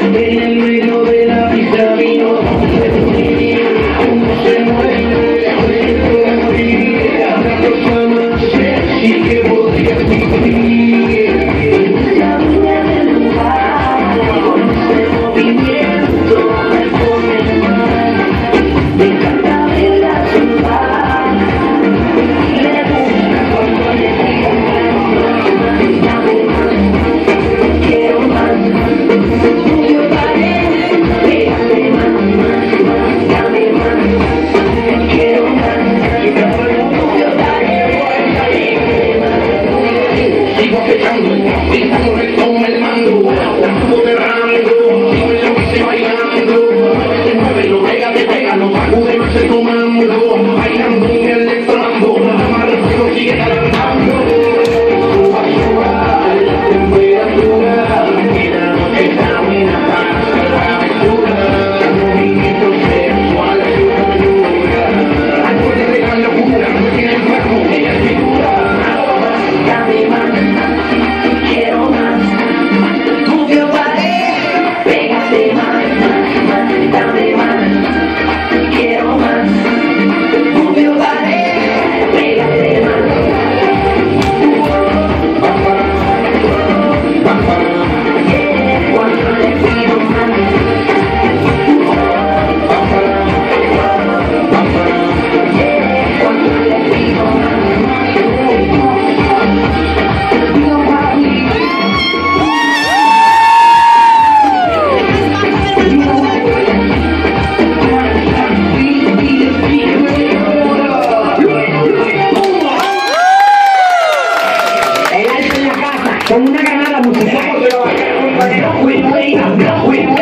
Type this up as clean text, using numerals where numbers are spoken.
En el medio de la pista vino cómo se mueve, puedo morir, habrá cosa más sexy que podría vivir. La luna del lugar, con ese movimiento me pone mal. Me encanta verla sudar, le gusta cuando le digo dame más, quiero más. Yo paré, pégate más, dame más, quiero más. Yo daré vuelta y pégate más. Sigo acechando, intentando retoma el mando, la subo de rango, sigo en lo que se bailando. Se mueve, lo pégalo, sacude más el comando, bailando en el electrambo, amarra el fuego, sigue calentando. Suba, suba, la temperatura, que la noche está buena para la aventura, movimiento sexual, su locura, al borde de la locura, no tiene enfermo, ella es figura. Dame más, quiero más, move your body, pégate más, dame más, quiero más, move your body, pégate más. Cuando le pido más, cuando le pido con una ganada musical.